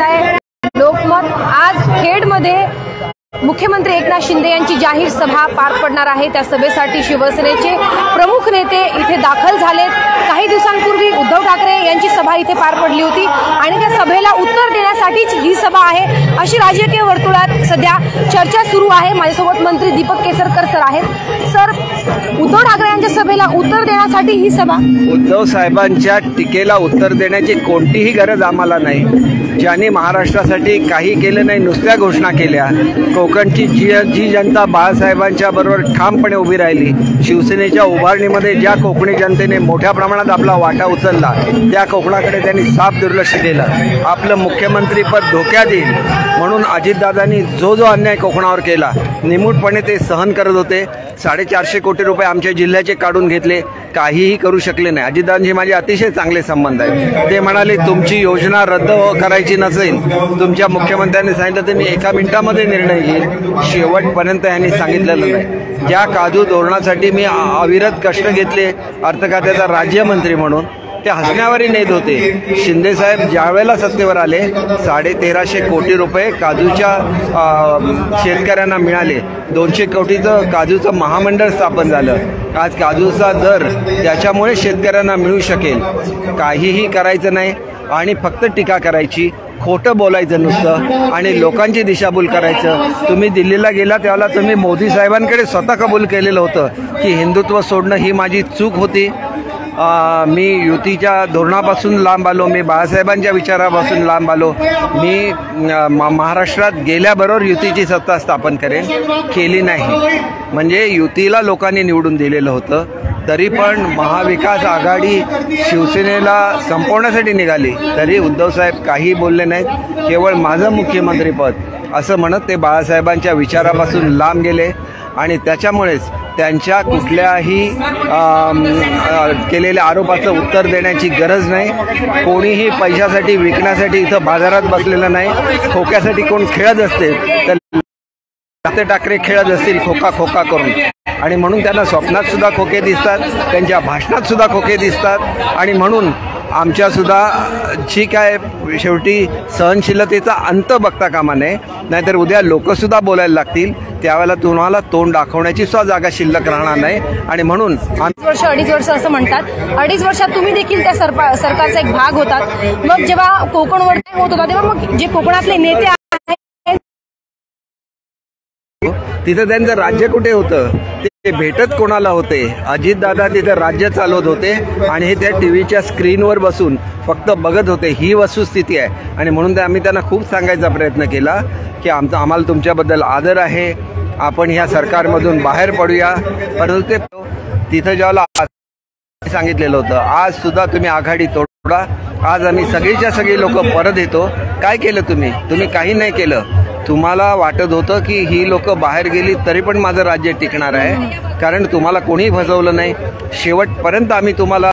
पाहताय लोकमत। आज खेडमध्ये मुख्यमंत्री एकनाथ शिंदे यांची जाहीर सभा पार पडणार आहे। त्या सभेसाठी शिवसेनेचे प्रमुख नेते इथे दाखल झालेत। काही दिवसांपूर्वी उद्धव ठाकरे यांची सभा इथे पार पडली होती आणि त्या सभेला उत्तर देण्यासाठीच ही सभा आहे अशी राजकीय वर्तुळात सध्या चर्चा सुरू आहे। माझ्यासोबत मंत्री दीपक केसरकर सर आहेत। सर, उद्धव ठाकरे यांच्या सभेला उत्तर देण्यासाठी ही सभा? उद्धव साहेबांच्या टीकेला उत्तर देण्याची कोणतीही गरज आम्हाला नाही। ज्यांनी महाराष्ट्रासाठी काही केलं नाही, नुसत्या घोषणा केल्या। कोकणची जी जनता बाळासाहेबांच्या बरोबर ठामपणे उभी राहिली, शिवसेनेच्या उभारणीमध्ये ज्या कोकणी जनतेने मोठ्या प्रमाणात आपला वाटा उचलला, त्या कोकणाकडे त्यांनी साफ दुर्लक्ष केलं। आपलं मुख्यमंत्रीपद धोक्यात येईल म्हणून अजितदादांनी जो अन्याय कोकणावर केला, निमूटपणे ते सहन करत होते। 450 कोटी रुपये आमच्या जिल्ह्याचे काढून घेतले, काहीही करू शकले नाही। अजितदादांशी माझे अतिशय चांगले संबंध आहेत। ते म्हणाले तुमची योजना रद्द करायची नसेल, तुमच्या मुख्यमंत्र्यांनी सांगितलं तर मी 1 मिनिटामध्ये निर्णय घेईल। शेवटपर्यंत यांनी सांगितलेलं नाही। ज्या काजू धोरणासाठी मी अविरत कष्ट घेतले अर्थ खात्याचा राज्यमंत्री म्हणून, ते हसण्यावरही नेत होते। शिंदे साहेब ज्या वेळेला सत्तेवर आले 1,350 कोटी रुपये काजूच्या शेतकऱ्यांना मिळाले। 200 कोटीचं काजूचं महामंडळ स्थापन झालं। आज काजूचा दर त्याच्यामुळे शेतकऱ्यांना मिळू शकेल। काहीही करायचं नाही आणि फक्त टीका करायची, खोटं बोलायचं नुसतं आणि लोकांची दिशाभूल करायचं। तुम्ही दिल्लीला गेला त्यावेळेला तुम्ही मोदी साहेबांकडे स्वतः कबूल केलेलं होतं की हिंदुत्व सोडणं ही माझी चूक होती। मी युतीच्या धोरणापासून लांब आलो, मी बाळासाहेबांच्या विचारापासून लांब आलो। मी महाराष्ट्रात गेल्याबरोबर युतीची सत्ता स्थापन करेन, केली नाही। म्हणजे युतीला लोकांनी निवडून दिलेलं होतं, तरी पण महाविकास आघाडी शिवसेनेला संपवण्यासाठी निघाली, तरी उद्धव साहेब काही बोलले नाहीत। केवळ माझं मुख्यमंत्रीपद असं म्हणत ते बाळासाहेबांच्या विचारापासून लांब गेले आणि त्याच्यामुळेच त्यांच्या कुठल्याही केलेल्या आरोपाचं उत्तर देण्याची गरज नाही। कोणीही पैशासाठी विकण्यासाठी इथं बाजारात बसलेलं नाही। खोक्यासाठी कोण खेळत असते तर ठाकरे खेळत असतील खोका खोका करून, आणि म्हणून त्यांना स्वप्नात सुद्धा खोके दिसतात, त्यांच्या भाषणात सुद्धा खोके दिसतात। आणि म्हणून आमच्या सुद्धा जी काय शेवटी सहनशीलतेचा अंत बघता कामा नये, नाहीतर उद्या लोकसुद्धा बोलायला लागतील, त्यावेळेला तुम्हाला तोंड दाखवण्याची सुद्धा जागा शिल्लक राहणार नाही। आणि म्हणून 2.5 वर्ष असं म्हणतात, 2.5 वर्षात तुम्ही देखील त्या सरकारचा एक भाग होतात। मग जेव्हा कोकणवर होत होता तेव्हा मग जे कोकणातले नेते आहेत तिथं त्यांचं राज्य कुठे होतं, ते भेटत कोणाला होते? अजितदादा तिथं राज्य चालवत होते आणि हे त्या टीव्हीच्या स्क्रीनवर बसून फक्त बघत होते। ही वस्तुस्थिती आहे। आणि म्हणून आम्ही त्यांना खूप सांगायचा प्रयत्न केला की आम्हाला तुमच्याबद्दल आदर आहे, आपण ह्या सरकारमधून बाहेर पडूया। परंतु ते तिथं ज्याला सांगितलेलं होतं, आज सुद्धा तुम्ही आघाडी तोडा, आज आम्ही सगळी लोक परत येतो। काय केलं तुम्ही काही नाही केलं। तुम्हाला वाटत होतं की ही लोक बाहेर गेली तरी पण माझं राज्य टिकणार आहे, कारण तुम्हाला कोणीही फसवलं नाही। शेवटपर्यंत आम्ही तुम्हाला